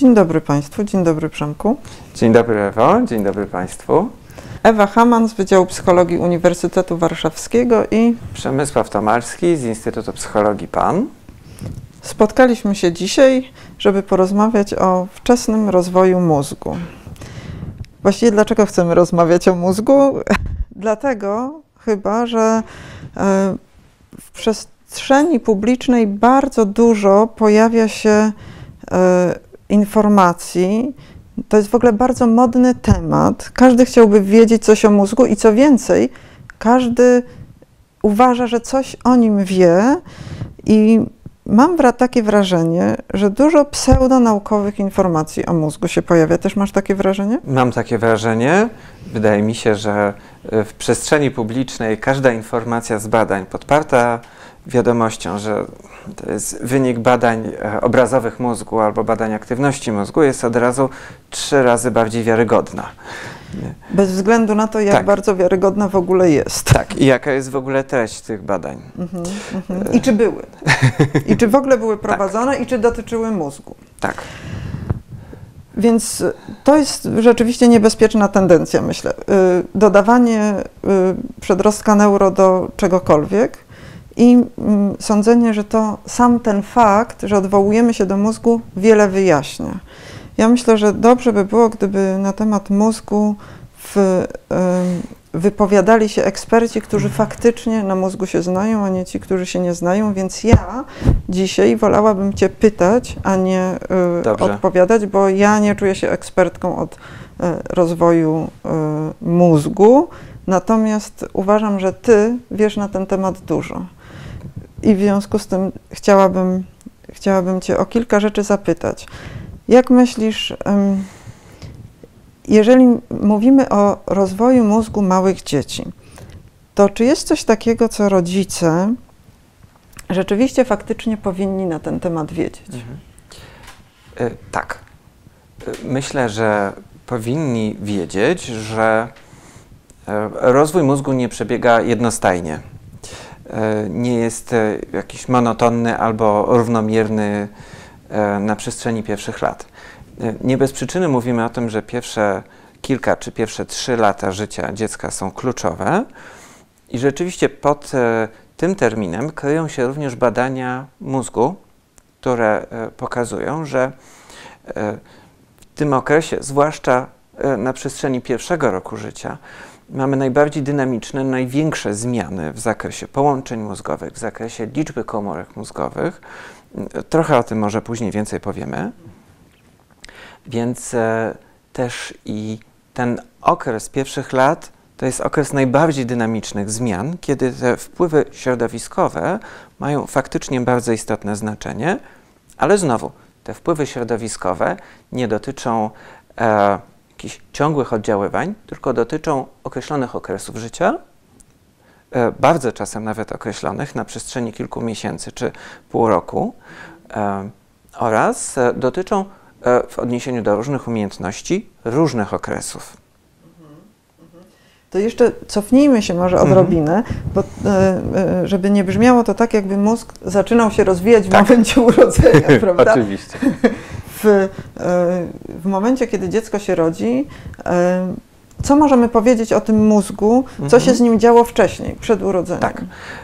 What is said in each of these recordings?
Dzień dobry Państwu, dzień dobry Przemku. Dzień dobry Ewo, dzień dobry Państwu. Ewa Haman z Wydziału Psychologii Uniwersytetu Warszawskiego i Przemysław Tomalski z Instytutu Psychologii PAN. Spotkaliśmy się dzisiaj, żeby porozmawiać o wczesnym rozwoju mózgu. Właściwie dlaczego chcemy rozmawiać o mózgu? Dlatego chyba, że w przestrzeni publicznej bardzo dużo pojawia się informacji. To jest w ogóle bardzo modny temat. Każdy chciałby wiedzieć coś o mózgu i co więcej, każdy uważa, że coś o nim wie i mam takie wrażenie, że dużo pseudonaukowych informacji o mózgu się pojawia. Też masz takie wrażenie? Mam takie wrażenie. Wydaje mi się, że w przestrzeni publicznej każda informacja z badań podparta wiadomością, że to jest wynik badań obrazowych mózgu albo badań aktywności mózgu, jest od razu 3 razy bardziej wiarygodna. Bez względu na to, jak bardzo wiarygodna w ogóle jest. Tak, i jaka jest w ogóle treść tych badań. I czy były? I czy w ogóle były prowadzone i czy dotyczyły mózgu? Tak. Więc to jest rzeczywiście niebezpieczna tendencja, myślę. Dodawanie przedrostka neuro do czegokolwiek i sądzenie, że to sam ten fakt, że odwołujemy się do mózgu, wiele wyjaśnia. Ja myślę, że dobrze by było, gdyby na temat mózgu wypowiadali się eksperci, którzy faktycznie na mózgu się znają, a nie ci, którzy się nie znają, więc ja dzisiaj wolałabym Cię pytać, a nie odpowiadać, bo ja nie czuję się ekspertką od rozwoju mózgu, natomiast uważam, że Ty wiesz na ten temat dużo. I w związku z tym chciałabym Cię o kilka rzeczy zapytać. Jak myślisz, jeżeli mówimy o rozwoju mózgu małych dzieci, to czy jest coś takiego, co rodzice rzeczywiście faktycznie powinni na ten temat wiedzieć? Tak. Myślę, że powinni wiedzieć, że rozwój mózgu nie przebiega jednostajnie. Nie jest jakiś monotonny albo równomierny na przestrzeni pierwszych lat. Nie bez przyczyny mówimy o tym, że pierwsze kilka czy pierwsze 3 lata życia dziecka są kluczowe i rzeczywiście pod tym terminem kryją się również badania mózgu, które pokazują, że w tym okresie, zwłaszcza na przestrzeni pierwszego roku życia, mamy najbardziej dynamiczne, największe zmiany w zakresie połączeń mózgowych, w zakresie liczby komórek mózgowych. Trochę o tym może później więcej powiemy. Więc też i ten okres pierwszych lat to jest okres najbardziej dynamicznych zmian, kiedy te wpływy środowiskowe mają faktycznie bardzo istotne znaczenie, ale znowu te wpływy środowiskowe nie dotyczą jakichś ciągłych oddziaływań, tylko dotyczą określonych okresów życia, bardzo czasem nawet określonych na przestrzeni kilku miesięcy czy pół roku oraz dotyczą w odniesieniu do różnych umiejętności różnych okresów. To jeszcze cofnijmy się może odrobinę, bo, żeby nie brzmiało to tak, jakby mózg zaczynał się rozwijać w momencie urodzenia, prawda? Oczywiście. W momencie, kiedy dziecko się rodzi, co możemy powiedzieć o tym mózgu, co się z nim działo wcześniej, przed urodzeniem? Tak.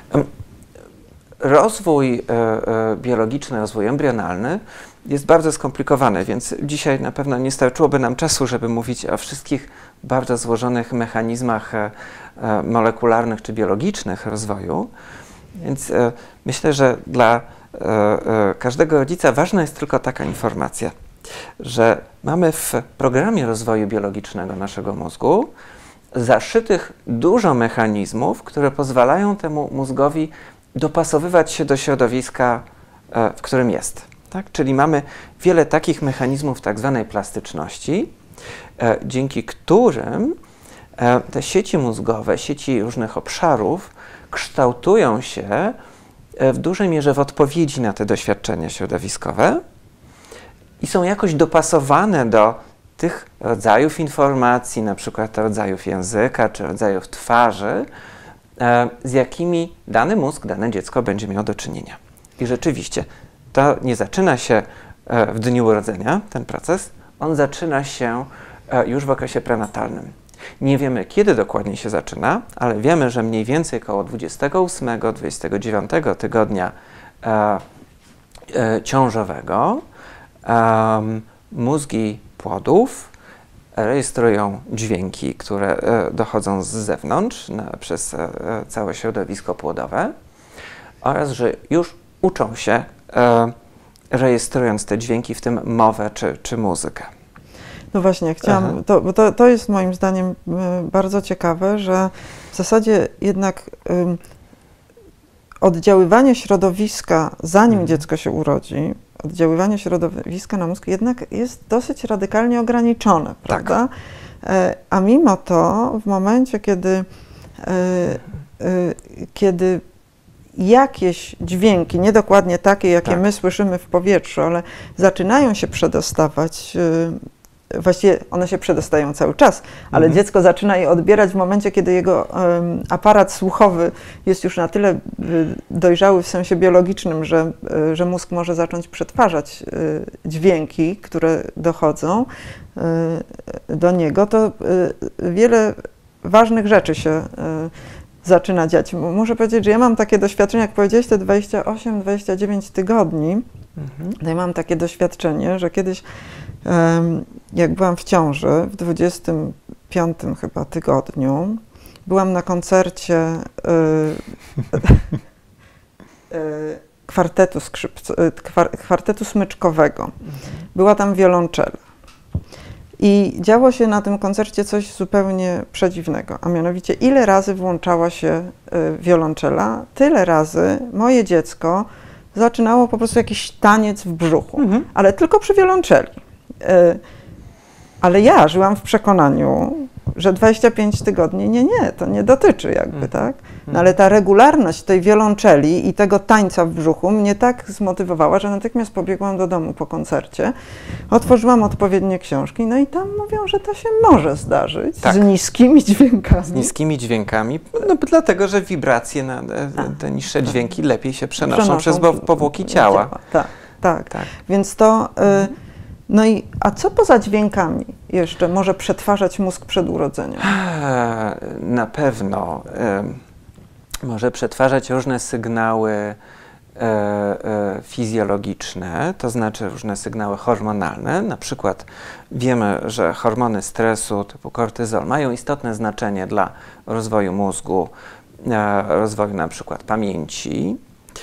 Rozwój biologiczny, rozwój embrionalny jest bardzo skomplikowany, więc dzisiaj na pewno nie starczyłoby nam czasu, żeby mówić o wszystkich bardzo złożonych mechanizmach molekularnych czy biologicznych rozwoju. Więc myślę, że dla każdego rodzica ważna jest tylko taka informacja, że mamy w programie rozwoju biologicznego naszego mózgu zaszytych dużo mechanizmów, które pozwalają temu mózgowi dopasowywać się do środowiska, w którym jest. Tak? Czyli mamy wiele takich mechanizmów tak zwanej plastyczności, dzięki którym te sieci mózgowe, sieci różnych obszarów kształtują się w dużej mierze w odpowiedzi na te doświadczenia środowiskowe i są jakoś dopasowane do tych rodzajów informacji, na przykład rodzajów języka czy rodzajów twarzy, z jakimi dany mózg, dane dziecko będzie miało do czynienia. I rzeczywiście to nie zaczyna się w dniu urodzenia, ten proces, on zaczyna się już w okresie prenatalnym. Nie wiemy, kiedy dokładnie się zaczyna, ale wiemy, że mniej więcej około 28-29 tygodnia ciążowego mózgi płodów rejestrują dźwięki, które dochodzą z zewnątrz przez całe środowisko płodowe oraz, że już uczą się rejestrując te dźwięki, w tym mowę czy muzykę. No właśnie, chciałam, to jest moim zdaniem bardzo ciekawe, że w zasadzie jednak oddziaływanie środowiska, zanim dziecko się urodzi, oddziaływanie środowiska na mózg jednak jest dosyć radykalnie ograniczone, prawda? Tak. A mimo to w momencie, kiedy jakieś dźwięki, nie dokładnie takie, jakie my słyszymy w powietrzu, ale zaczynają się przedostawać, właściwie one się przedostają cały czas, ale dziecko zaczyna je odbierać w momencie, kiedy jego aparat słuchowy jest już na tyle dojrzały w sensie biologicznym, że mózg może zacząć przetwarzać dźwięki, które dochodzą do niego, to wiele ważnych rzeczy się zaczyna dziać. Muszę powiedzieć, że ja mam takie doświadczenie, jak powiedziałeś, te 28-29 tygodni, to ja mam takie doświadczenie, że kiedyś jak byłam w ciąży, w 25 chyba tygodniu, byłam na koncercie kwartetu smyczkowego. Była tam wiolonczela. I działo się na tym koncercie coś zupełnie przedziwnego, a mianowicie ile razy włączała się wiolonczela, tyle razy moje dziecko zaczynało po prostu jakiś taniec w brzuchu, ale tylko przy wiolonczeli. Ale ja żyłam w przekonaniu, że 25 tygodni, nie, to nie dotyczy jakby, tak? No ale ta regularność tej wiolonczeli i tego tańca w brzuchu mnie tak zmotywowała, że natychmiast pobiegłam do domu po koncercie, otworzyłam odpowiednie książki, no i tam mówią, że to się może zdarzyć z niskimi dźwiękami. Z niskimi dźwiękami, no dlatego, że wibracje, te niższe dźwięki lepiej się przenoszą przez powłoki ciała. Tak. Więc to... No i a co poza dźwiękami jeszcze może przetwarzać mózg przed urodzeniem? Na pewno może przetwarzać różne sygnały fizjologiczne, to znaczy różne sygnały hormonalne. Na przykład wiemy, że hormony stresu typu kortyzol mają istotne znaczenie dla rozwoju mózgu, rozwoju na przykład pamięci.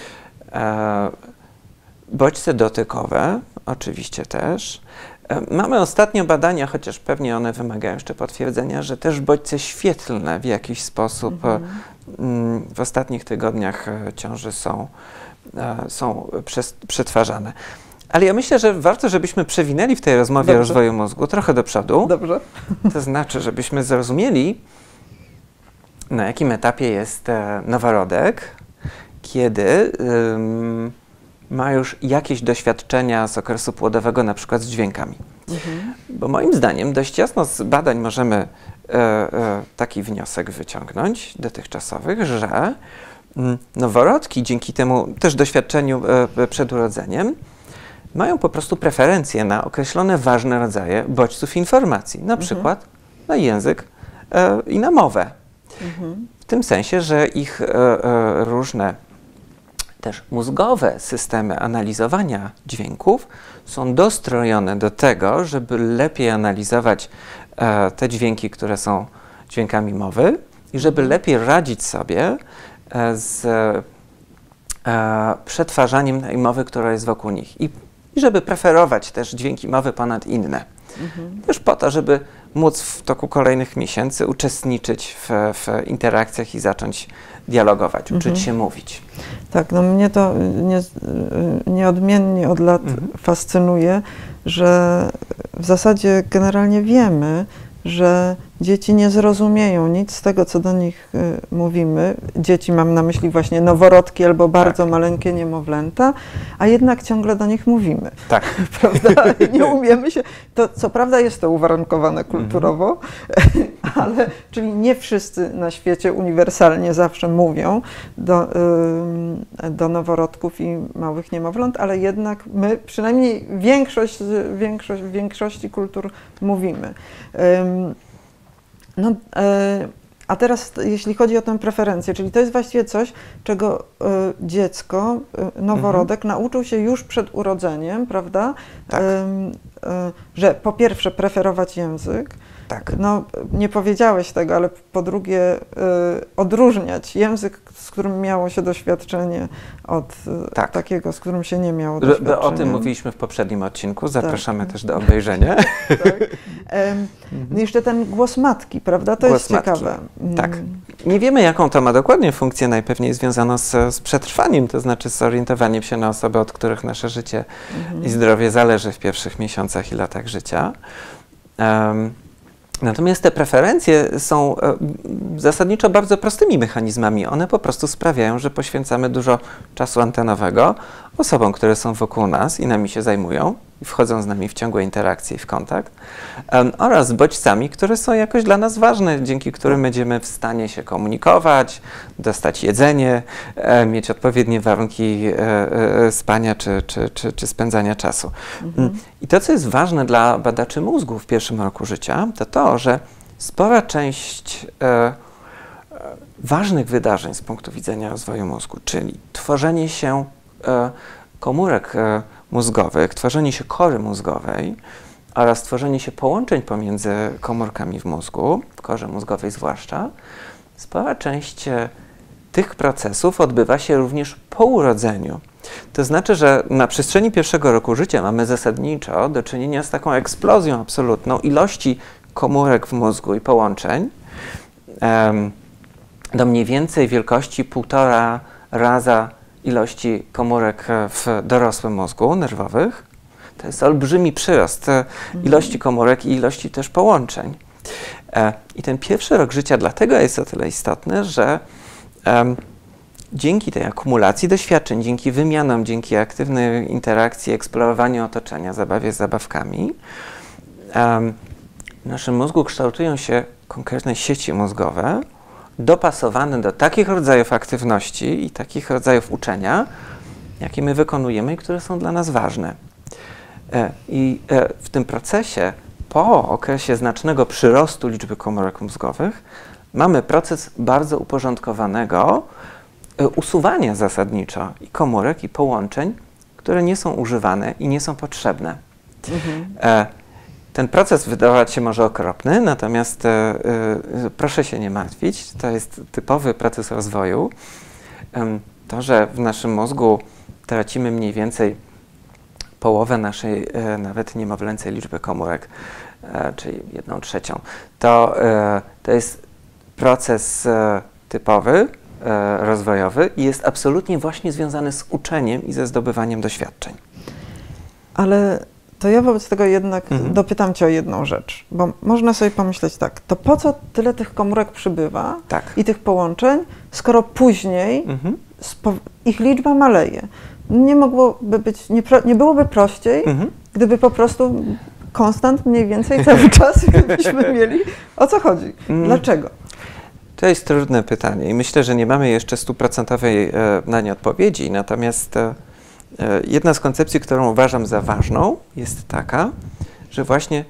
Bodźce dotykowe oczywiście też. Mamy ostatnio badania, chociaż pewnie one wymagają jeszcze potwierdzenia, że też bodźce świetlne w jakiś sposób w ostatnich tygodniach ciąży są przetwarzane. Ale ja myślę, że warto, żebyśmy przewinęli w tej rozmowie o rozwoju mózgu trochę do przodu. Dobrze. To znaczy, żebyśmy zrozumieli, na jakim etapie jest noworodek, kiedy ma już jakieś doświadczenia z okresu płodowego, na przykład z dźwiękami. Bo moim zdaniem dość jasno z badań możemy taki wniosek wyciągnąć dotychczasowych, że noworodki dzięki temu też doświadczeniu przed urodzeniem mają po prostu preferencje na określone ważne rodzaje bodźców informacji, na przykład na język i na mowę. W tym sensie, że ich różne też mózgowe systemy analizowania dźwięków są dostrojone do tego, żeby lepiej analizować te dźwięki, które są dźwiękami mowy i żeby lepiej radzić sobie z przetwarzaniem tej mowy, która jest wokół nich i żeby preferować też dźwięki mowy ponad inne. Też po to, żeby móc w toku kolejnych miesięcy uczestniczyć w interakcjach i zacząć dialogować, uczyć się mówić. Tak, no mnie to nieodmiennie od lat fascynuje, że w zasadzie generalnie wiemy, że dzieci nie zrozumieją nic z tego, co do nich mówimy. Dzieci mam na myśli właśnie noworodki albo bardzo maleńkie niemowlęta, a jednak ciągle do nich mówimy. Tak. Prawda? Nie umiemy się. To, co prawda jest to uwarunkowane kulturowo, ale czyli nie wszyscy na świecie uniwersalnie zawsze mówią do noworodków i małych niemowląt, ale jednak my, przynajmniej w większości kultur mówimy. A teraz jeśli chodzi o tę preferencję, czyli to jest właściwie coś, czego dziecko, noworodek nauczył się już przed urodzeniem, prawda? Tak. Że po pierwsze preferować język. Tak. No, nie powiedziałeś tego, ale po drugie odróżniać język, z którym miało się doświadczenie, od takiego, z którym się nie miało doświadczenia. O tym mówiliśmy w poprzednim odcinku, zapraszamy też do obejrzenia. Tak. Jeszcze ten głos matki, prawda? To jest ciekawe. Tak. Nie wiemy, jaką to ma dokładnie funkcję, najpewniej związaną z przetrwaniem, to znaczy z orientowaniem się na osoby, od których nasze życie i zdrowie zależy w pierwszych miesiącach i latach życia. Natomiast te preferencje są zasadniczo bardzo prostymi mechanizmami. One po prostu sprawiają, że poświęcamy dużo czasu antenowego osobom, które są wokół nas i nami się zajmują, i wchodzą z nami w ciągłe interakcje i w kontakt, oraz z bodźcami, które są jakoś dla nas ważne, dzięki którym będziemy w stanie się komunikować, dostać jedzenie, mieć odpowiednie warunki spania czy spędzania czasu. I to, co jest ważne dla badaczy mózgu w pierwszym roku życia, to to, że spora część ważnych wydarzeń z punktu widzenia rozwoju mózgu, czyli tworzenie się komórek mózgowych, tworzenie się kory mózgowej oraz tworzenie się połączeń pomiędzy komórkami w mózgu, w korze mózgowej zwłaszcza, spora część tych procesów odbywa się również po urodzeniu. To znaczy, że na przestrzeni pierwszego roku życia mamy zasadniczo do czynienia z taką eksplozją absolutną ilości komórek w mózgu i połączeń do mniej więcej wielkości 1,5 raza ilości komórek w dorosłym mózgu nerwowych. To jest olbrzymi przyrost ilości komórek i ilości też połączeń. I ten pierwszy rok życia dlatego jest o tyle istotny, że dzięki tej akumulacji doświadczeń, dzięki wymianom, dzięki aktywnej interakcji, eksplorowaniu otoczenia, zabawie z zabawkami, w naszym mózgu kształtują się konkretne sieci mózgowe, dopasowane do takich rodzajów aktywności i takich rodzajów uczenia, jakie my wykonujemy i które są dla nas ważne. W tym procesie, po okresie znacznego przyrostu liczby komórek mózgowych, mamy proces bardzo uporządkowanego usuwania zasadniczo i komórek, i połączeń, które nie są używane i nie są potrzebne. Ten proces wydawać się może okropny, natomiast proszę się nie martwić, to jest typowy proces rozwoju. To, że w naszym mózgu tracimy mniej więcej połowę naszej nawet niemowlęcej liczby komórek, czyli 1/3, to jest proces typowy, rozwojowy i jest absolutnie właśnie związany z uczeniem i ze zdobywaniem doświadczeń. Ale to ja wobec tego jednak dopytam Cię o jedną rzecz, bo można sobie pomyśleć tak, to po co tyle tych komórek przybywa i tych połączeń, skoro później ich liczba maleje? Nie mogłoby być, nie byłoby prościej, gdyby po prostu konstant mniej więcej cały czas, gdybyśmy mieli, o co chodzi? Dlaczego? To jest trudne pytanie i myślę, że nie mamy jeszcze 100% na nie odpowiedzi, natomiast jedna z koncepcji, którą uważam za ważną, jest taka, że właśnie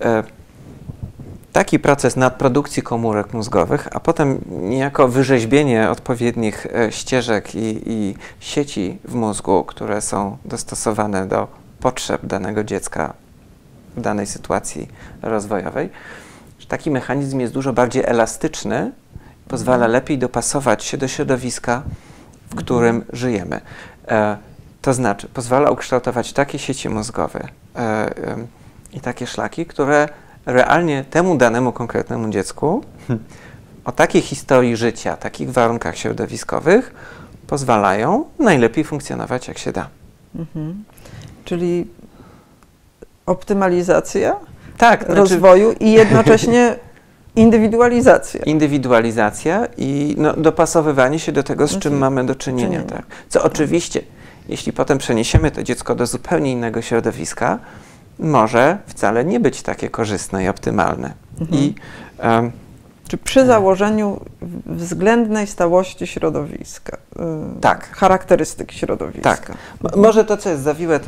taki proces nadprodukcji komórek mózgowych, a potem niejako wyrzeźbienie odpowiednich ścieżek i sieci w mózgu, które są dostosowane do potrzeb danego dziecka w danej sytuacji rozwojowej, że taki mechanizm jest dużo bardziej elastyczny, pozwala lepiej dopasować się do środowiska, w którym żyjemy. To znaczy, pozwala ukształtować takie sieci mózgowe i takie szlaki, które realnie temu danemu konkretnemu dziecku o takiej historii życia, takich warunkach środowiskowych pozwalają najlepiej funkcjonować, jak się da. Czyli optymalizacja rozwoju i jednocześnie indywidualizacja. Indywidualizacja i dopasowywanie się do tego, z czym mamy do czynienia. Tak. Co oczywiście, jeśli potem przeniesiemy to dziecko do zupełnie innego środowiska, może wcale nie być takie korzystne i optymalne. I Czy przy założeniu względnej stałości środowiska, tak. charakterystyk środowiska. Tak. Może to, co jest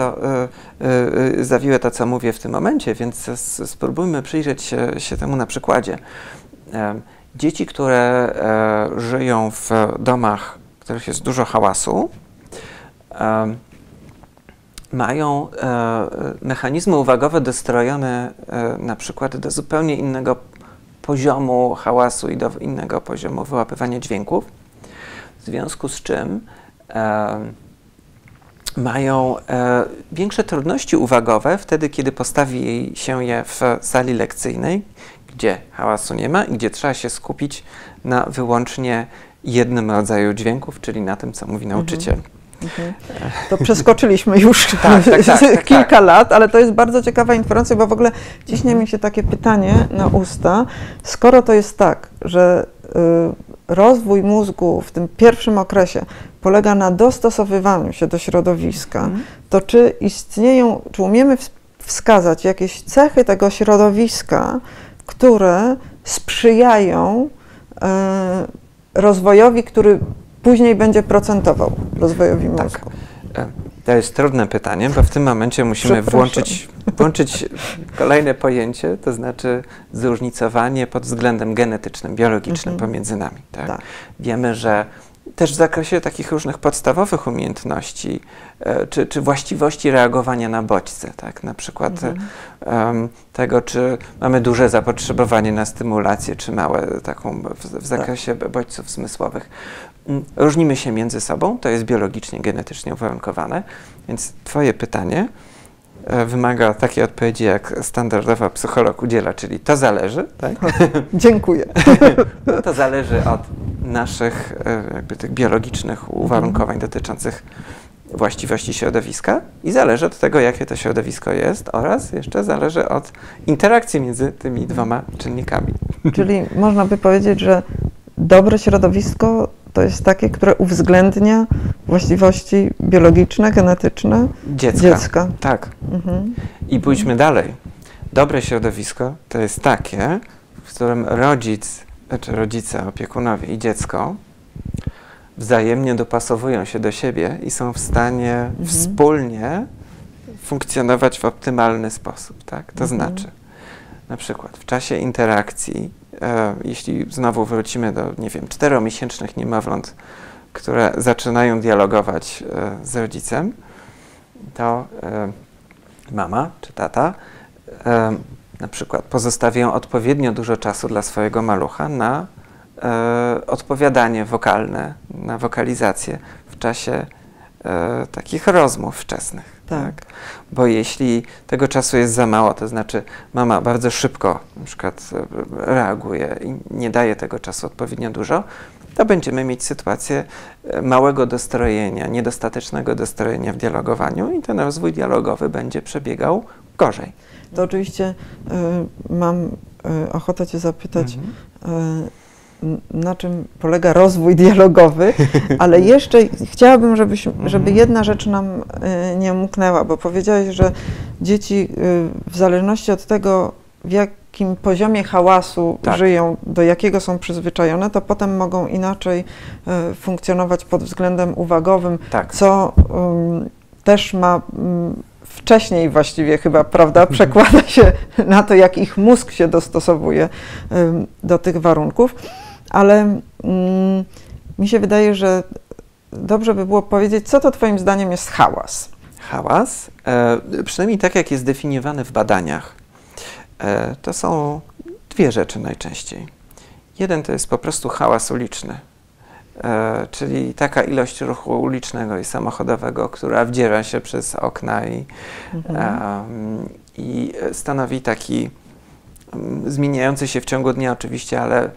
zawiłe to, co mówię w tym momencie, więc spróbujmy przyjrzeć się temu na przykładzie. Dzieci, które żyją w domach, w których jest dużo hałasu, mają mechanizmy uwagowe dostrojone na przykład do zupełnie innego poziomu hałasu i do innego poziomu wyłapywania dźwięków, w związku z czym mają większe trudności uwagowe wtedy, kiedy postawi się je w sali lekcyjnej, gdzie hałasu nie ma i gdzie trzeba się skupić na wyłącznie jednym rodzaju dźwięków, czyli na tym, co mówi nauczyciel. To przeskoczyliśmy już kilka lat, ale to jest bardzo ciekawa informacja, bo w ogóle ciśnie mi się takie pytanie na usta, skoro to jest tak, że rozwój mózgu w tym pierwszym okresie polega na dostosowywaniu się do środowiska, to czy istnieją, czy umiemy wskazać jakieś cechy tego środowiska, które sprzyjają rozwojowi, który później będzie procentował rozwojowi mózgu? To jest trudne pytanie, bo w tym momencie musimy włączyć kolejne pojęcie, to znaczy zróżnicowanie pod względem genetycznym, biologicznym pomiędzy nami. Tak? Tak. Wiemy, że też w zakresie takich różnych podstawowych umiejętności czy właściwości reagowania na bodźce, tak? Na przykład tego, czy mamy duże zapotrzebowanie na stymulację, czy małe, taką w zakresie bodźców zmysłowych. Różnimy się między sobą, to jest biologicznie, genetycznie uwarunkowane, więc twoje pytanie wymaga takiej odpowiedzi, jak standardowa psycholog udziela, czyli to zależy, tak? Dziękuję. To zależy od naszych jakby tych biologicznych uwarunkowań dotyczących właściwości środowiska i zależy od tego, jakie to środowisko jest oraz jeszcze zależy od interakcji między tymi dwoma czynnikami. Czyli można by powiedzieć, że dobre środowisko to jest takie, które uwzględnia właściwości biologiczne, genetyczne dziecka. Tak. I pójdźmy dalej. Dobre środowisko to jest takie, w którym rodzice, opiekunowie i dziecko wzajemnie dopasowują się do siebie i są w stanie wspólnie funkcjonować w optymalny sposób. Tak? To znaczy, na przykład w czasie interakcji, jeśli znowu wrócimy do, nie wiem, 4-miesięcznych niemowląt, które zaczynają dialogować z rodzicem, to mama czy tata na przykład pozostawiają odpowiednio dużo czasu dla swojego malucha na odpowiadanie wokalne, na wokalizację w czasie takich rozmów wczesnych. Tak. Bo jeśli tego czasu jest za mało, to znaczy mama bardzo szybko na przykład reaguje i nie daje tego czasu odpowiednio dużo, to będziemy mieć sytuację małego dostrojenia, niedostatecznego dostrojenia w dialogowaniu i ten rozwój dialogowy będzie przebiegał gorzej. To oczywiście mam ochotę cię zapytać, na czym polega rozwój dialogowy, ale jeszcze chciałabym, żeby jedna rzecz nam nie umknęła, bo powiedziałeś, że dzieci w zależności od tego, w jakim poziomie hałasu żyją, do jakiego są przyzwyczajone, to potem mogą inaczej funkcjonować pod względem uwagowym, co też ma wcześniej właściwie chyba, prawda, przekłada się na to, jak ich mózg się dostosowuje do tych warunków. Ale mi się wydaje, że dobrze by było powiedzieć, co to twoim zdaniem jest hałas? Hałas, przynajmniej tak jak jest definiowany w badaniach, to są dwie rzeczy najczęściej. Jeden to jest po prostu hałas uliczny, czyli taka ilość ruchu ulicznego i samochodowego, która wdziera się przez okna i stanowi taki zmieniający się w ciągu dnia oczywiście, ale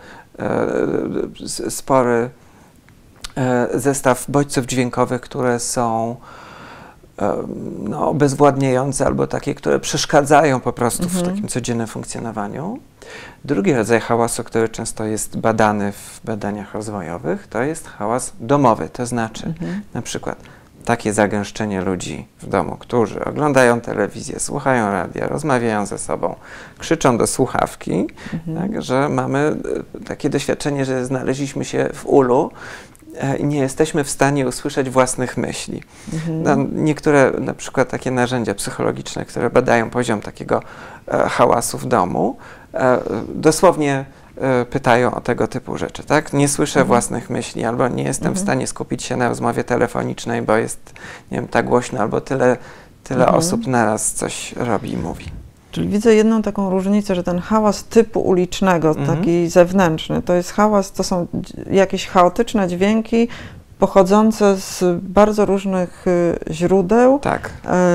spory zestaw bodźców dźwiękowych, które są obezwładniające albo takie, które przeszkadzają po prostu w takim codziennym funkcjonowaniu. Drugi rodzaj hałasu, który często jest badany w badaniach rozwojowych, to jest hałas domowy, to znaczy na przykład takie zagęszczenie ludzi w domu, którzy oglądają telewizję, słuchają radia, rozmawiają ze sobą, krzyczą do słuchawki, tak, że mamy takie doświadczenie, że znaleźliśmy się w ulu i nie jesteśmy w stanie usłyszeć własnych myśli. No, niektóre na przykład takie narzędzia psychologiczne, które badają poziom takiego hałasu w domu, dosłownie pytają o tego typu rzeczy, tak? Nie słyszę własnych myśli, albo nie jestem w stanie skupić się na rozmowie telefonicznej, bo jest, nie wiem, tak głośno, albo tyle osób naraz coś robi i mówi. Czyli widzę jedną taką różnicę, że ten hałas typu ulicznego, taki zewnętrzny, to jest hałas, to są jakieś chaotyczne dźwięki pochodzące z bardzo różnych źródeł. Tak.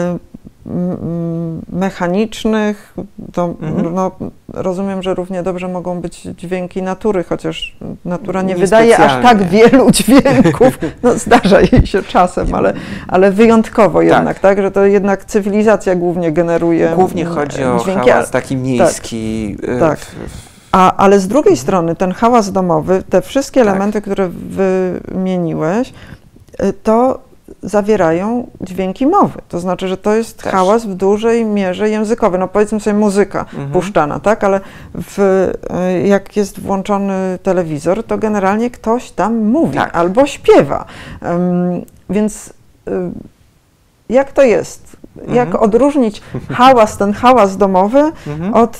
Mechanicznych, to no, rozumiem, że równie dobrze mogą być dźwięki natury, chociaż natura nie wydaje aż tak wielu dźwięków, no zdarza jej się czasem, ale wyjątkowo jednak, tak, że to jednak cywilizacja głównie generuje Głównie chodzi o dźwięki, hałas taki miejski. Tak. Ale z drugiej strony ten hałas domowy, te wszystkie elementy, które wymieniłeś, to zawierają dźwięki mowy. To znaczy, że to jest hałas w dużej mierze językowy. No powiedzmy sobie muzyka puszczana, tak? Ale jak jest włączony telewizor, to generalnie ktoś tam mówi albo śpiewa. Więc jak to jest? Jak odróżnić ten hałas domowy od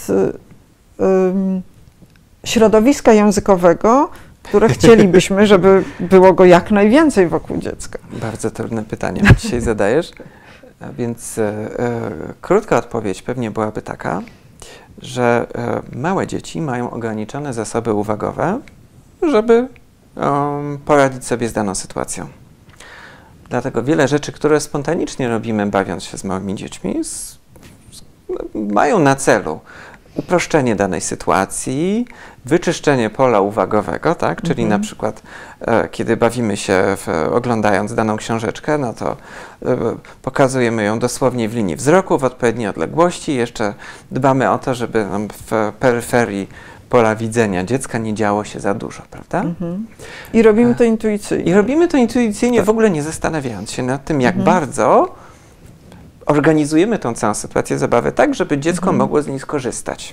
środowiska językowego, które chcielibyśmy, żeby było go jak najwięcej wokół dziecka? Bardzo trudne pytanie dzisiaj zadajesz, więc krótka odpowiedź pewnie byłaby taka, że małe dzieci mają ograniczone zasoby uwagowe, żeby poradzić sobie z daną sytuacją. Dlatego wiele rzeczy, które spontanicznie robimy, bawiąc się z małymi dziećmi, mają na celu uproszczenie danej sytuacji, wyczyszczenie pola uwagowego, tak? Czyli na przykład kiedy bawimy się oglądając daną książeczkę, no to pokazujemy ją dosłownie w linii wzroku, w odpowiedniej odległości. Jeszcze dbamy o to, żeby nam w peryferii pola widzenia dziecka nie działo się za dużo, prawda? I robimy to intuicyjnie. I robimy to intuicyjnie, w ogóle nie zastanawiając się nad tym, jak bardzo organizujemy tą całą sytuację zabawy tak, żeby dziecko mogło z niej skorzystać.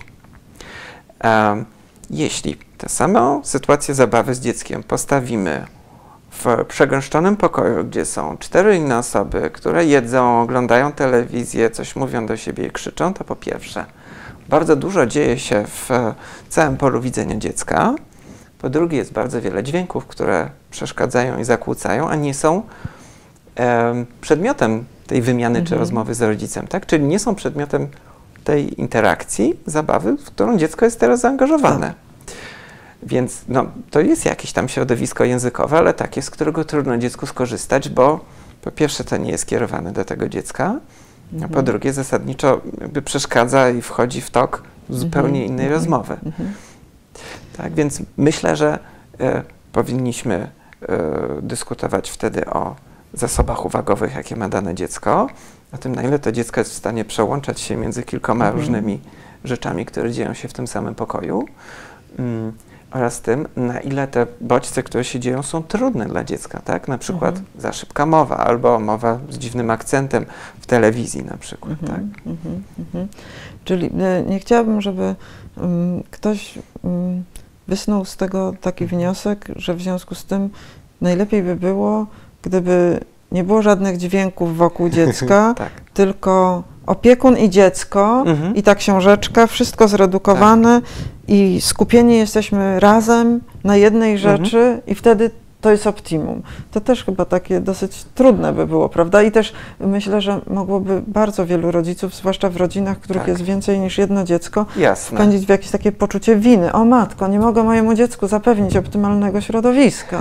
Jeśli tę samą sytuację zabawy z dzieckiem postawimy w przegęszczonym pokoju, gdzie są 4 inne osoby, które jedzą, oglądają telewizję, coś mówią do siebie i krzyczą, to po pierwsze, bardzo dużo dzieje się w całym polu widzenia dziecka. Po drugie, jest bardzo wiele dźwięków, które przeszkadzają i zakłócają, a nie są przedmiotem tej wymiany czy rozmowy z rodzicem, tak? Czyli nie są przedmiotem tej interakcji, zabawy, w którą dziecko jest teraz zaangażowane. Więc no, to jest jakieś tam środowisko językowe, ale takie, z którego trudno dziecku skorzystać, bo po pierwsze to nie jest kierowane do tego dziecka, a po drugie zasadniczo jakby przeszkadza i wchodzi w tok zupełnie innej rozmowy. Tak, więc myślę, że powinniśmy dyskutować wtedy o zasobach uwagowych, jakie ma dane dziecko, o tym, na ile to dziecko jest w stanie przełączać się między kilkoma różnymi rzeczami, które dzieją się w tym samym pokoju, oraz tym, na ile te bodźce, które się dzieją, są trudne dla dziecka, tak? Na przykład za szybka mowa, albo mowa z dziwnym akcentem w telewizji na przykład, tak? Czyli nie chciałabym, żeby ktoś wysnuł z tego taki wniosek, że w związku z tym najlepiej by było, gdyby nie było żadnych dźwięków wokół dziecka, tylko opiekun i dziecko i ta książeczka, wszystko zredukowane i skupieni jesteśmy razem na jednej rzeczy i wtedy to jest optimum. To też chyba takie dosyć trudne by było, prawda? I też myślę, że mogłoby bardzo wielu rodziców, zwłaszcza w rodzinach, w których jest więcej niż jedno dziecko, wpędzić w jakieś takie poczucie winy. O matko, nie mogę mojemu dziecku zapewnić optymalnego środowiska.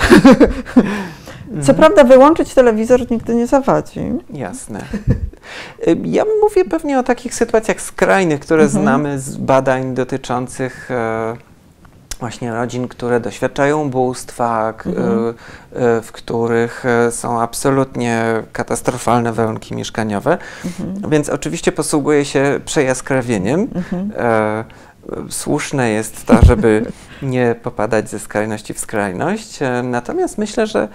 Co prawda wyłączyć telewizor nigdy nie zawadzi. Jasne. Ja mówię pewnie o takich sytuacjach skrajnych, które znamy z badań dotyczących właśnie rodzin, które doświadczają ubóstwa, w których są absolutnie katastrofalne warunki mieszkaniowe. Więc oczywiście posługuje się przejaskrawieniem. Słuszne jest to, żeby nie popadać ze skrajności w skrajność. Natomiast myślę, że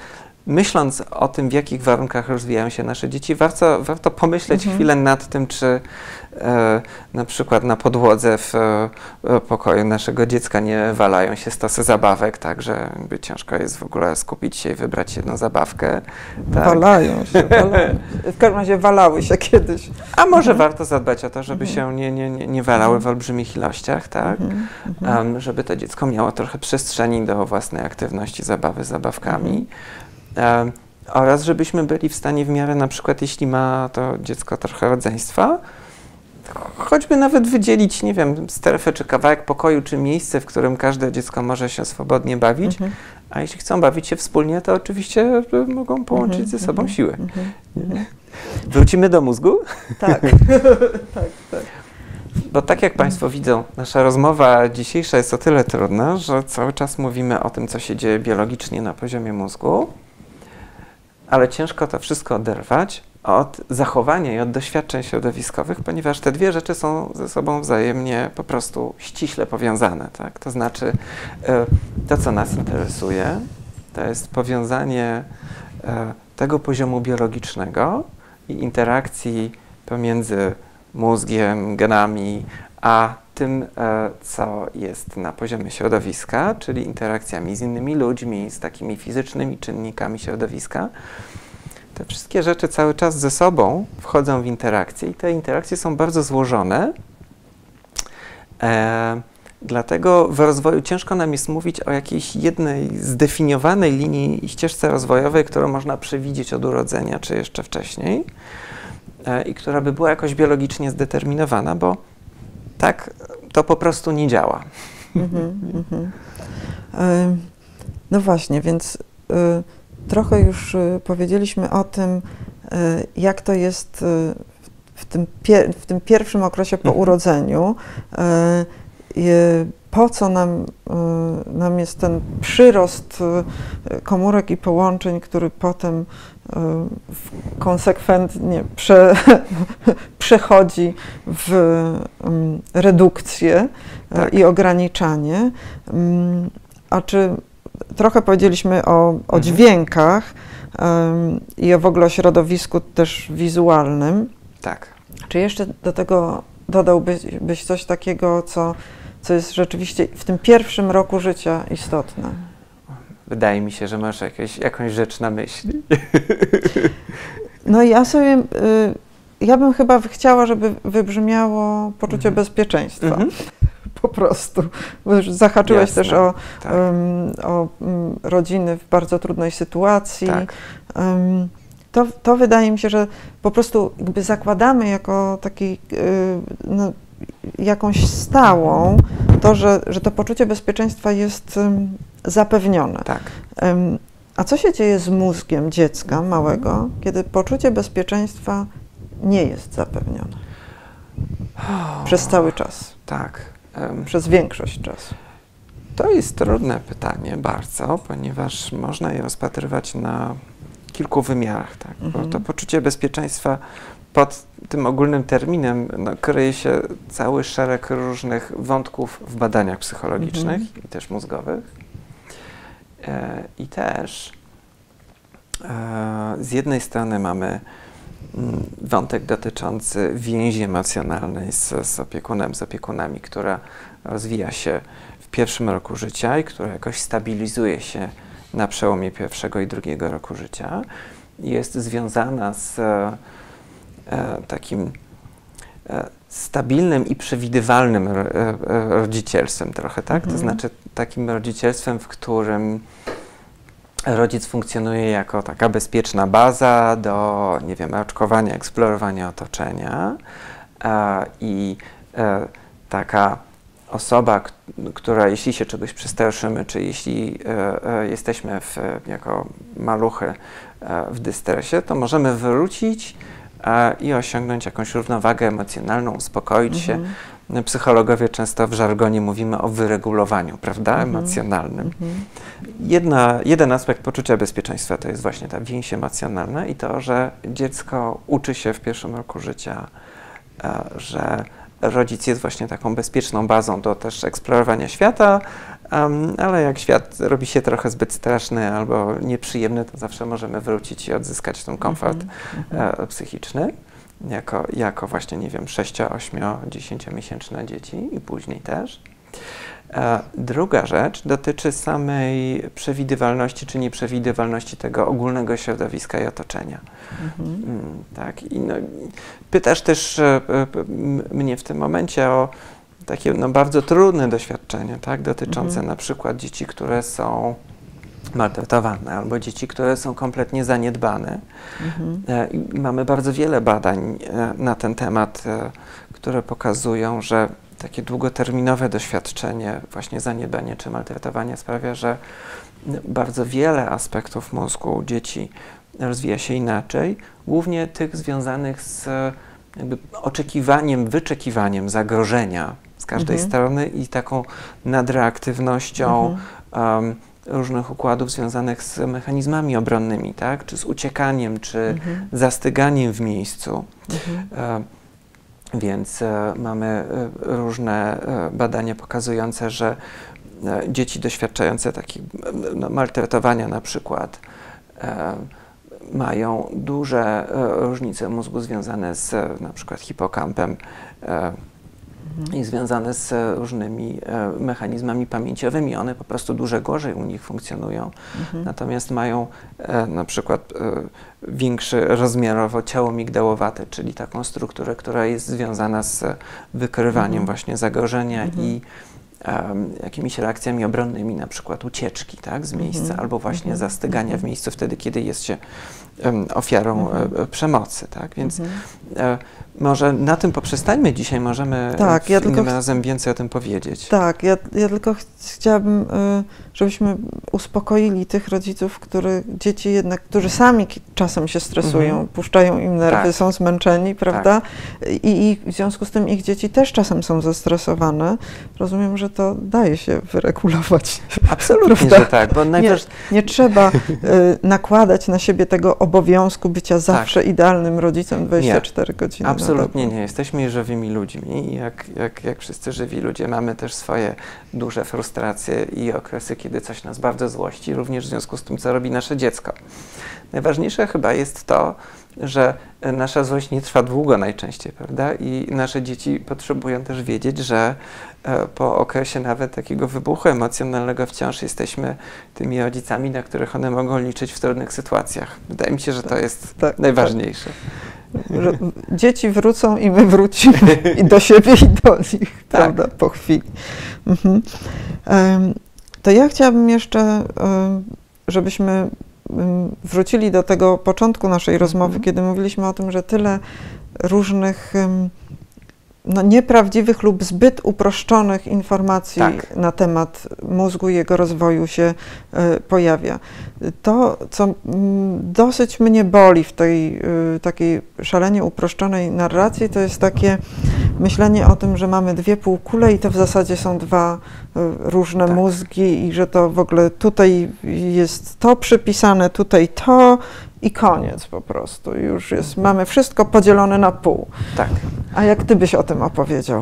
myśląc o tym, w jakich warunkach rozwijają się nasze dzieci, warto pomyśleć chwilę nad tym, czy na przykład na podłodze w pokoju naszego dziecka nie walają się stosy zabawek, tak, że jakby ciężko jest w ogóle skupić się i wybrać jedną zabawkę. Tak. Walają się. W każdym razie walały się kiedyś. A może warto zadbać o to, żeby się nie walały w olbrzymich ilościach, tak? Żeby to dziecko miało trochę przestrzeni do własnej aktywności, zabawy z zabawkami. Oraz żebyśmy byli w stanie w miarę, na przykład jeśli ma to dziecko trochę rodzeństwa, choćby nawet wydzielić, nie wiem, strefę, czy kawałek pokoju, czy miejsce, w którym każde dziecko może się swobodnie bawić, a jeśli chcą bawić się wspólnie, to oczywiście mogą połączyć ze sobą siły. Wrócimy do mózgu? Tak. tak. Bo tak jak Państwo widzą, nasza rozmowa dzisiejsza jest o tyle trudna, że cały czas mówimy o tym, co się dzieje biologicznie na poziomie mózgu, ale ciężko to wszystko oderwać od zachowania i od doświadczeń środowiskowych, ponieważ te dwie rzeczy są ze sobą wzajemnie po prostu ściśle powiązane. Tak? To znaczy to, co nas interesuje, to jest powiązanie tego poziomu biologicznego i interakcji pomiędzy mózgiem, genami, a tym, co jest na poziomie środowiska, czyli interakcjami z innymi ludźmi, z takimi fizycznymi czynnikami środowiska. Te wszystkie rzeczy cały czas ze sobą wchodzą w interakcje i te interakcje są bardzo złożone. Dlatego w rozwoju ciężko nam jest mówić o jakiejś jednej zdefiniowanej linii i ścieżce rozwojowej, którą można przewidzieć od urodzenia czy jeszcze wcześniej i która by była jakoś biologicznie zdeterminowana, bo tak to po prostu nie działa. No właśnie, więc trochę już powiedzieliśmy o tym, jak to jest w tym pierwszym okresie po urodzeniu, po co nam jest ten przyrost komórek i połączeń, który potem konsekwentnie przechodzi w redukcję i ograniczanie. A czy trochę powiedzieliśmy o dźwiękach i w ogóle o środowisku też wizualnym. Tak. Czy jeszcze do tego dodałbyś coś takiego, co jest rzeczywiście w tym pierwszym roku życia istotne? Wydaje mi się, że masz jakąś rzecz na myśli. No ja bym chyba chciała, żeby wybrzmiało poczucie bezpieczeństwa. Po prostu. Bo już zahaczyłeś też o rodziny w bardzo trudnej sytuacji. Tak. To wydaje mi się, że po prostu jakby zakładamy jako taki jakąś stałą to, że to poczucie bezpieczeństwa jest zapewnione. Tak. A co się dzieje z mózgiem dziecka małego, kiedy poczucie bezpieczeństwa nie jest zapewnione? Przez cały czas. Tak. Przez większość czasu. To jest trudne pytanie bardzo, ponieważ można je rozpatrywać na kilku wymiarach. Tak? Bo to poczucie bezpieczeństwa pod tym ogólnym terminem kryje się cały szereg różnych wątków w badaniach psychologicznych i też mózgowych. I też z jednej strony mamy wątek dotyczący więzi emocjonalnej z opiekunem, z opiekunami, która rozwija się w pierwszym roku życia i która jakoś stabilizuje się na przełomie pierwszego i drugiego roku życia. Jest związana z takim stabilnym i przewidywalnym rodzicielstwem trochę, tak? To znaczy takim rodzicielstwem, w którym rodzic funkcjonuje jako taka bezpieczna baza do, nie wiem, raczkowania, eksplorowania otoczenia i taka osoba, która jeśli się czegoś przestraszymy, czy jeśli jesteśmy jako maluchy w dystresie, to możemy wrócić i osiągnąć jakąś równowagę emocjonalną, uspokoić się. Psychologowie często w żargonie mówimy o wyregulowaniu, prawda, emocjonalnym. Jeden aspekt poczucia bezpieczeństwa to jest właśnie ta więź emocjonalna i to, że dziecko uczy się w pierwszym roku życia, że rodzic jest właśnie taką bezpieczną bazą do też eksplorowania świata ale jak świat robi się trochę zbyt straszny albo nieprzyjemny, to zawsze możemy wrócić i odzyskać ten komfort psychiczny. Jako właśnie, nie wiem, 6, 8, 10-miesięczne dzieci i później też. Druga rzecz dotyczy samej przewidywalności czy nieprzewidywalności tego ogólnego środowiska i otoczenia. Tak. I no, pytasz też mnie w tym momencie o takie bardzo trudne doświadczenie, tak, dotyczące na przykład dzieci, które są maltretowane, albo dzieci, które są kompletnie zaniedbane. Mamy bardzo wiele badań na ten temat, które pokazują, że takie długoterminowe doświadczenie, właśnie zaniedbanie czy maltretowanie sprawia, że bardzo wiele aspektów mózgu u dzieci rozwija się inaczej, głównie tych związanych z jakby oczekiwaniem, wyczekiwaniem zagrożenia z każdej strony i taką nadreaktywnością różnych układów związanych z mechanizmami obronnymi, tak? Czy z uciekaniem, czy zastyganiem w miejscu. Więc mamy różne badania pokazujące, że dzieci doświadczające takiego maltretowania na przykład mają duże różnice mózgu związane z na przykład hipokampem i związane z różnymi mechanizmami pamięciowymi. One po prostu dużo gorzej u nich funkcjonują. Natomiast mają na przykład większy rozmiarowo ciało migdałowate, czyli taką strukturę, która jest związana z wykrywaniem właśnie zagrożenia i jakimiś reakcjami obronnymi, na przykład ucieczki, tak, z miejsca, albo właśnie zastygania w miejscu wtedy, kiedy jest się ofiarą przemocy, tak, więc może na tym poprzestańmy dzisiaj, możemy innym razem więcej o tym powiedzieć. Tak, ja tylko chciałabym, żebyśmy uspokoili tych rodziców, dzieci jednak, którzy sami czasem się stresują, puszczają im nerwy, są zmęczeni, prawda? I w związku z tym ich dzieci też czasem są zestresowane. Rozumiem, że to daje się wyregulować. Absolutnie, że tak, bo nie trzeba nakładać na siebie tego obowiązku bycia zawsze idealnym rodzicem 24 godziny. Absolutnie nie. Jesteśmy żywymi ludźmi i jak wszyscy żywi ludzie mamy też swoje duże frustracje i okresy, kiedy coś nas bardzo złości, również w związku z tym, co robi nasze dziecko. Najważniejsze chyba jest to, że nasza złość nie trwa długo najczęściej, prawda? I nasze dzieci potrzebują też wiedzieć, że po okresie nawet takiego wybuchu emocjonalnego wciąż jesteśmy tymi rodzicami, na których one mogą liczyć w trudnych sytuacjach. Wydaje mi się, że to jest najważniejsze. Że dzieci wrócą i my wrócimy i do siebie i do nich, prawda, po chwili. To ja chciałabym jeszcze, żebyśmy wrócili do tego początku naszej rozmowy, kiedy mówiliśmy o tym, że tyle różnych nieprawdziwych lub zbyt uproszczonych informacji na temat mózgu i jego rozwoju się pojawia. To, co dosyć mnie boli w tej takiej szalenie uproszczonej narracji, to jest takie myślenie o tym, że mamy dwie półkule i to w zasadzie są dwa różne mózgi i że to w ogóle tutaj jest to przypisane, tutaj to i koniec po prostu. Już mamy wszystko podzielone na pół. Tak. A jak ty byś o tym opowiedział?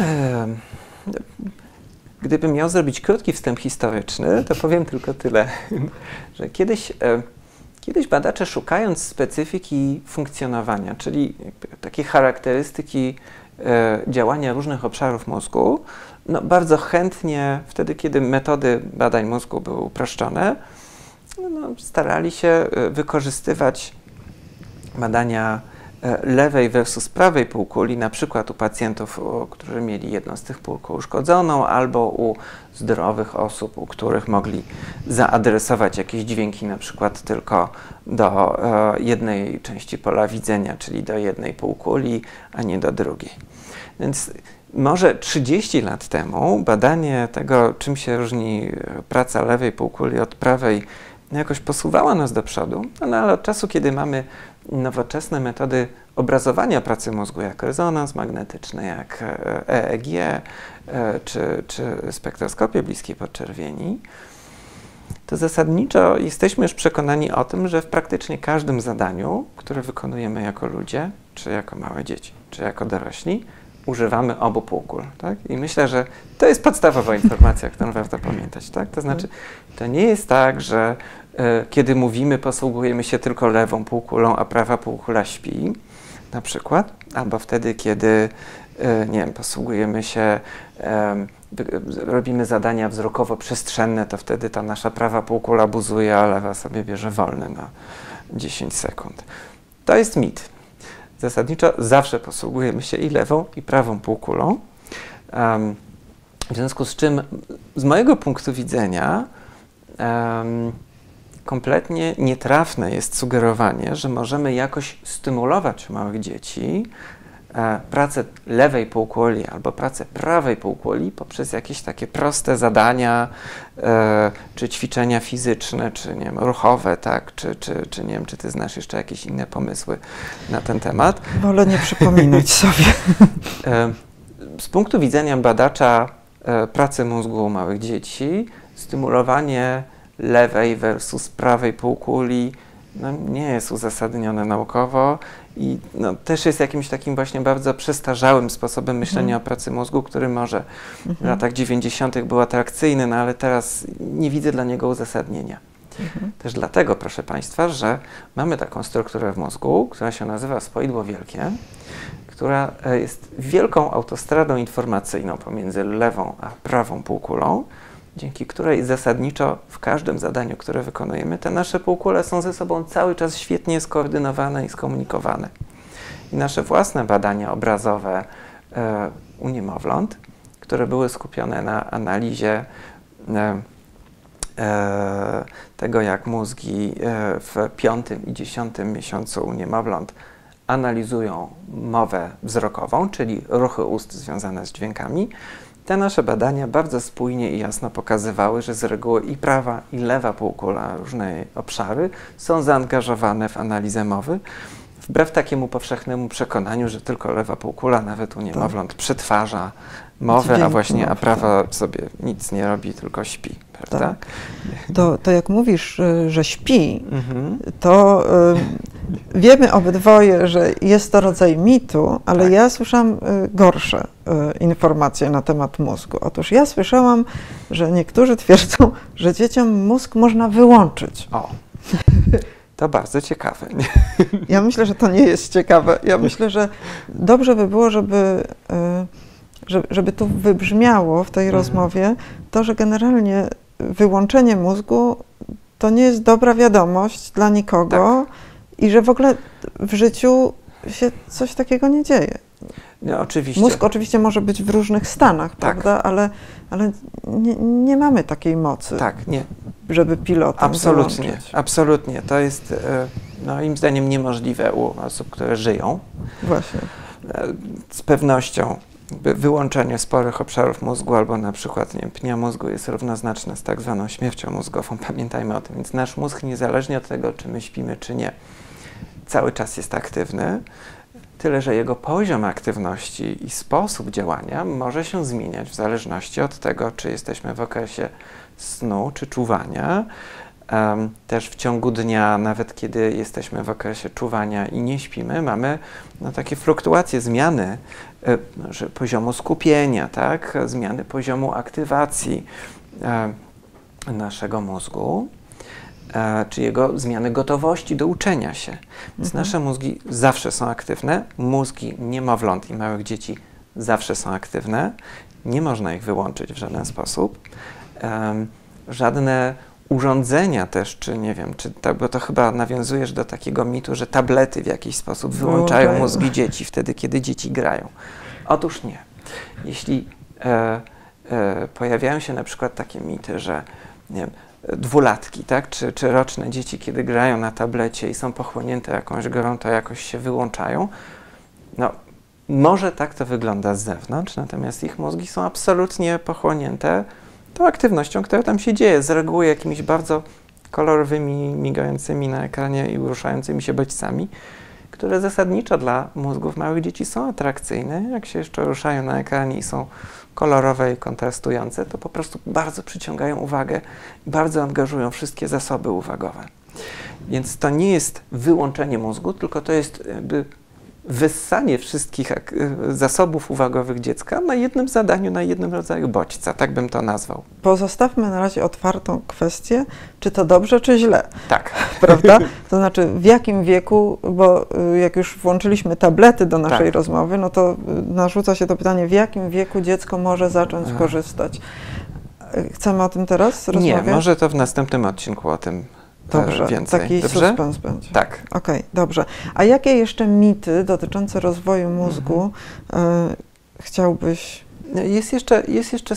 Gdybym miał zrobić krótki wstęp historyczny, to powiem tylko tyle, że kiedyś badacze, szukając specyfiki funkcjonowania, czyli takiej charakterystyki działania różnych obszarów mózgu, bardzo chętnie, wtedy kiedy metody badań mózgu były uproszczone, starali się wykorzystywać badania lewej versus prawej półkuli, na przykład u pacjentów, którzy mieli jedną z tych półkul uszkodzoną, albo u zdrowych osób, u których mogli zaadresować jakieś dźwięki na przykład tylko do jednej części pola widzenia, czyli do jednej półkuli, a nie do drugiej. Więc może 30 lat temu badanie tego, czym się różni praca lewej półkuli od prawej, jakoś posuwała nas do przodu, ale od czasu, kiedy mamy nowoczesne metody obrazowania pracy mózgu, jak rezonans magnetyczny, jak EEG, czy spektroskopię bliskiej podczerwieni, to zasadniczo jesteśmy już przekonani o tym, że w praktycznie każdym zadaniu, które wykonujemy jako ludzie, czy jako małe dzieci, czy jako dorośli, używamy obu półkul. Tak? I myślę, że to jest podstawowa informacja, którą warto pamiętać. Tak? To znaczy, to nie jest tak, że kiedy mówimy, posługujemy się tylko lewą półkulą, a prawa półkula śpi, na przykład, albo wtedy, kiedy nie wiem, posługujemy się, robimy zadania wzrokowo-przestrzenne, to wtedy ta nasza prawa półkula buzuje, a lewa sobie bierze wolny na 10 sekund. To jest mit. Zasadniczo zawsze posługujemy się i lewą, i prawą półkulą. W związku z czym, z mojego punktu widzenia, kompletnie nietrafne jest sugerowanie, że możemy jakoś stymulować u małych dzieci pracę lewej półkuli albo pracę prawej półkuli poprzez jakieś takie proste zadania, czy ćwiczenia fizyczne, czy nie wiem, ruchowe, tak, czy nie wiem, czy ty znasz jeszcze jakieś inne pomysły na ten temat. Wolę nie przypominać sobie. Z punktu widzenia badacza pracy mózgu u małych dzieci, stymulowanie lewej versus prawej półkuli no, nie jest uzasadnione naukowo i no, też jest jakimś takim właśnie bardzo przestarzałym sposobem myślenia o pracy mózgu, który może w latach 90. był atrakcyjny, no ale teraz nie widzę dla niego uzasadnienia. Też dlatego, proszę Państwa, że mamy taką strukturę w mózgu, która się nazywa spoidło wielkie, która jest wielką autostradą informacyjną pomiędzy lewą a prawą półkulą, dzięki której zasadniczo w każdym zadaniu, które wykonujemy, te nasze półkule są ze sobą cały czas świetnie skoordynowane i skomunikowane. I nasze własne badania obrazowe u niemowląt, które były skupione na analizie tego, jak mózgi w 5. i 10. miesiącu u niemowląt analizują mowę wzrokową, czyli ruchy ust związane z dźwiękami. Te nasze badania bardzo spójnie i jasno pokazywały, że z reguły i prawa, i lewa półkula, różne obszary są zaangażowane w analizę mowy, wbrew takiemu powszechnemu przekonaniu, że tylko lewa półkula, nawet u niemowląt, przetwarza mowę, a prawa sobie nic nie robi, tylko śpi, prawda? Tak. To jak mówisz, że śpi, to wiemy obydwoje, że jest to rodzaj mitu, ale ja słyszałam gorsze informacje na temat mózgu. Otóż ja słyszałam, że niektórzy twierdzą, że dzieciom mózg można wyłączyć. O, to bardzo ciekawe. Ja myślę, że to nie jest ciekawe. Ja myślę, że dobrze by było, żeby tu wybrzmiało w tej rozmowie to, że generalnie wyłączenie mózgu to nie jest dobra wiadomość dla nikogo i że w ogóle w życiu się coś takiego nie dzieje. No, oczywiście. Mózg oczywiście może być w różnych stanach, prawda? Ale nie mamy takiej mocy, żeby pilotem wyłączyć. Absolutnie. To jest moim zdaniem niemożliwe u osób, które żyją. Właśnie. Z pewnością wyłączenie sporych obszarów mózgu albo na przykład nie wiem, pnia mózgu jest równoznaczne z tak zwaną śmiercią mózgową. Pamiętajmy o tym. Więc nasz mózg, niezależnie od tego, czy my śpimy, czy nie, cały czas jest aktywny. Tyle, że jego poziom aktywności i sposób działania może się zmieniać w zależności od tego, czy jesteśmy w okresie snu, czy czuwania. Też w ciągu dnia, nawet kiedy jesteśmy w okresie czuwania i nie śpimy, mamy takie fluktuacje, zmiany poziomu skupienia, tak? Zmiany poziomu aktywacji naszego mózgu, czy jego zmiany gotowości do uczenia się. Więc nasze mózgi zawsze są aktywne, mózgi niemowląt i małych dzieci zawsze są aktywne, nie można ich wyłączyć w żaden sposób. Żadne urządzenia też, czy nie wiem, bo to chyba nawiązujesz do takiego mitu, że tablety w jakiś sposób wyłączają mózgi dzieci wtedy, kiedy dzieci grają. Otóż nie. Jeśli pojawiają się na przykład takie mity, że nie wiem, dwulatki, tak, czy roczne dzieci, kiedy grają na tablecie i są pochłonięte jakąś grą, to jakoś się wyłączają. No, może tak to wygląda z zewnątrz, natomiast ich mózgi są absolutnie pochłonięte tą aktywnością, która tam się dzieje, z reguły jakimiś bardzo kolorowymi, migającymi na ekranie i ruszającymi się bodźcami, które zasadniczo dla mózgów małych dzieci są atrakcyjne. Jak się jeszcze ruszają na ekranie i są kolorowe i kontrastujące, to po prostu bardzo przyciągają uwagę i bardzo angażują wszystkie zasoby uwagowe. Więc to nie jest wyłączenie mózgu, tylko to jest jakby wyssanie wszystkich zasobów uwagowych dziecka na jednym zadaniu, na jednym rodzaju bodźca. Tak bym to nazwał. Pozostawmy na razie otwartą kwestię, czy to dobrze, czy źle. Tak. Prawda? To znaczy, w jakim wieku, bo jak już włączyliśmy tablety do naszej rozmowy, no to narzuca się to pytanie, w jakim wieku dziecko może zacząć korzystać. Chcemy o tym teraz rozmawiać? Nie, może to w następnym odcinku o tym więcej. Taki suspens będzie. Tak. Okej, dobrze. A jakie jeszcze mity dotyczące rozwoju mózgu chciałbyś... Jest jeszcze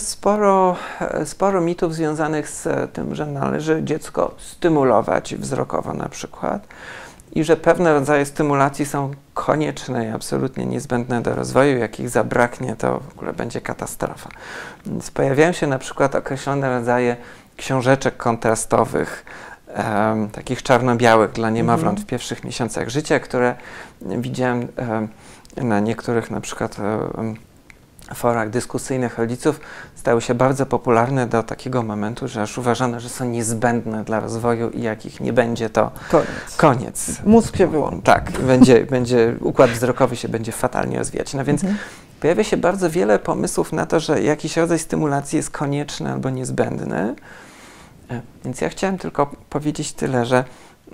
sporo mitów związanych z tym, że należy dziecko stymulować wzrokowo na przykład i że pewne rodzaje stymulacji są konieczne i absolutnie niezbędne do rozwoju. Jak ich zabraknie, to w ogóle będzie katastrofa. Więc pojawiają się na przykład określone rodzaje książeczek kontrastowych, takich czarno-białych dla niemowląt w pierwszych miesiącach życia, które widziałem na niektórych na przykład forach dyskusyjnych rodziców, stały się bardzo popularne do takiego momentu, że aż uważano, że są niezbędne dla rozwoju i jak ich nie będzie, to koniec. Mózg się wyłączy. Tak, układ wzrokowy się będzie fatalnie rozwijać. No więc pojawia się bardzo wiele pomysłów na to, że jakiś rodzaj stymulacji jest konieczny albo niezbędny. Więc ja chciałem tylko powiedzieć tyle, że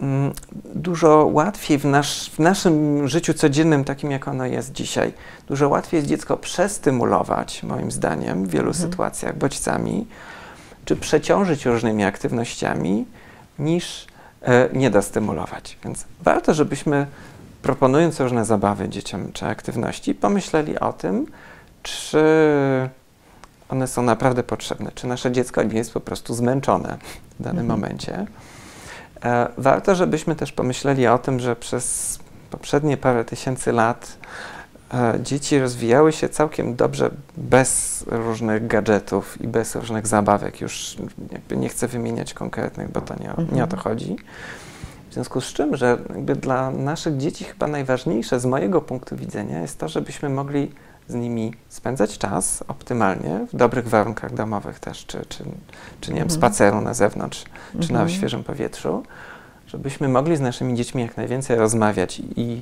dużo łatwiej w naszym życiu codziennym, takim jak ono jest dzisiaj, dużo łatwiej jest dziecko przestymulować, moim zdaniem, w wielu sytuacjach bodźcami, czy przeciążyć różnymi aktywnościami, niż nie dostymulować. Więc warto, żebyśmy, proponując różne zabawy dzieciom czy aktywności, pomyśleli o tym, czy one są naprawdę potrzebne, czy nasze dziecko nie jest po prostu zmęczone w danym momencie. Warto, żebyśmy też pomyśleli o tym, że przez poprzednie parę tysięcy lat dzieci rozwijały się całkiem dobrze bez różnych gadżetów i bez różnych zabawek. Już jakby nie chcę wymieniać konkretnych, bo to nie o to chodzi. W związku z czym, że jakby dla naszych dzieci chyba najważniejsze z mojego punktu widzenia jest to, żebyśmy mogli z nimi spędzać czas optymalnie, w dobrych warunkach domowych też, czy nie wiem, spaceru na zewnątrz, czy na świeżym powietrzu, żebyśmy mogli z naszymi dziećmi jak najwięcej rozmawiać i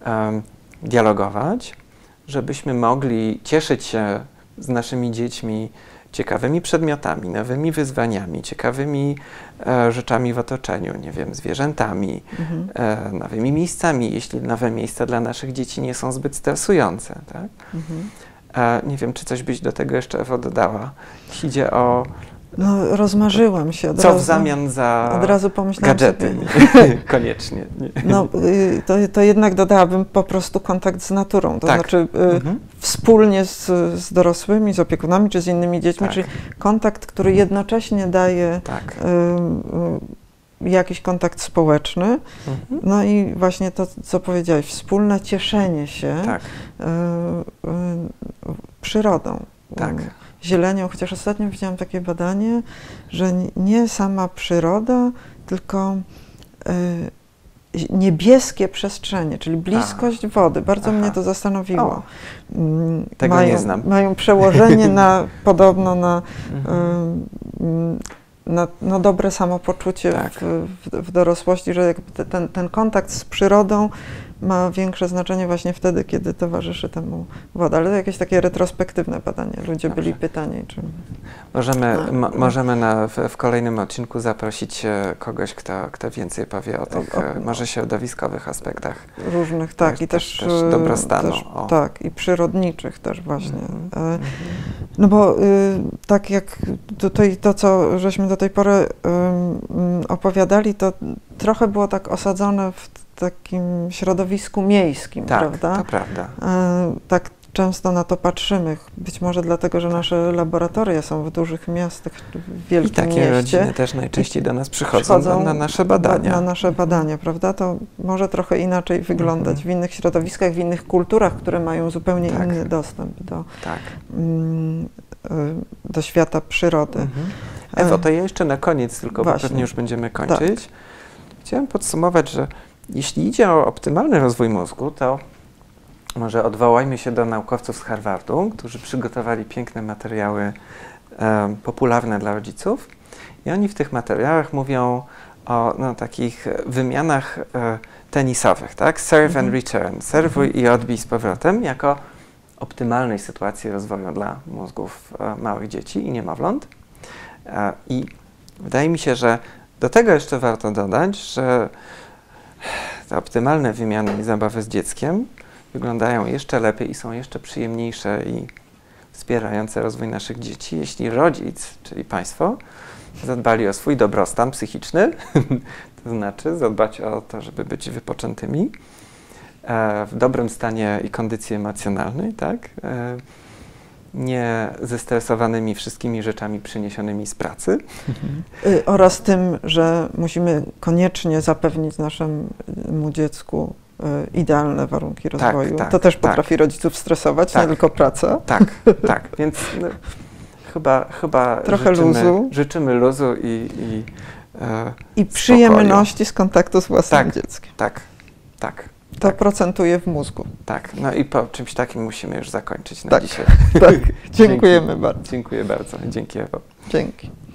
dialogować, żebyśmy mogli cieszyć się z naszymi dziećmi ciekawymi przedmiotami, nowymi wyzwaniami, ciekawymi rzeczami w otoczeniu, nie wiem, zwierzętami, nowymi miejscami, jeśli nowe miejsca dla naszych dzieci nie są zbyt stresujące, tak? Nie wiem, czy coś byś do tego jeszcze, Ewo, dodała, jeśli idzie o... No, rozmarzyłam się od razu. W zamian za od razu pomyślałam gadżety? Koniecznie. No, to jednak dodałabym po prostu kontakt z naturą, to znaczy wspólnie z dorosłymi, z opiekunami czy z innymi dziećmi, czyli kontakt, który jednocześnie daje jakiś kontakt społeczny, no i właśnie to, co powiedziałeś, wspólne cieszenie się przyrodą. Zielenią, chociaż ostatnio widziałam takie badanie, że nie sama przyroda, tylko niebieskie przestrzenie, czyli bliskość wody. Bardzo mnie to zastanowiło. Tego nie znam. Mają przełożenie podobno na dobre samopoczucie w dorosłości, że jakby ten kontakt z przyrodą ma większe znaczenie właśnie wtedy, kiedy towarzyszy temu woda. Ale to jakieś takie retrospektywne badanie. Ludzie byli pytani, czy... Możemy w kolejnym odcinku zaprosić kogoś, kto więcej powie o tych może środowiskowych aspektach. Różnych, i też dobrostanu. I przyrodniczych też właśnie. No bo tak jak tutaj to, co żeśmy do tej pory opowiadali, to trochę było tak osadzone w takim środowisku miejskim, prawda? To prawda. Tak często na to patrzymy. Być może dlatego, że nasze laboratoria są w dużych miastach, w wielkim mieście. I takie rodziny też najczęściej do nas przychodzą na nasze badania. Na nasze badania, prawda? To może trochę inaczej wyglądać w innych środowiskach, w innych kulturach, które mają zupełnie inny dostęp do świata przyrody. Ewo, to ja jeszcze na koniec, tylko bo pewnie już będziemy kończyć. Chciałem podsumować, że jeśli idzie o optymalny rozwój mózgu, to może odwołajmy się do naukowców z Harvardu, którzy przygotowali piękne materiały popularne dla rodziców i oni w tych materiałach mówią o takich wymianach tenisowych, tak? Serve and return, serwuj i odbij z powrotem, jako optymalnej sytuacji rozwoju dla mózgów małych dzieci i niemowląt. I wydaje mi się, że do tego jeszcze warto dodać, że te optymalne wymiany i zabawy z dzieckiem wyglądają jeszcze lepiej i są jeszcze przyjemniejsze i wspierające rozwój naszych dzieci, jeśli rodzic, czyli państwo, zadbali o swój dobrostan psychiczny, to znaczy zadbać o to, żeby być wypoczętymi, w dobrym stanie i kondycji emocjonalnej, tak? Nie zestresowanymi wszystkimi rzeczami przyniesionymi z pracy. Oraz tym, że musimy koniecznie zapewnić naszemu dziecku idealne warunki rozwoju. To też potrafi rodziców stresować, nie tylko praca. Tak. Więc chyba trochę luzu. Życzymy luzu i przyjemności z kontaktu z własnym dzieckiem. Tak. To procentuje w mózgu. Tak, no i po czymś takim musimy już zakończyć na dzisiaj. Tak, dziękujemy bardzo. Dziękuję bardzo. Dzięki, Ewo. Dzięki.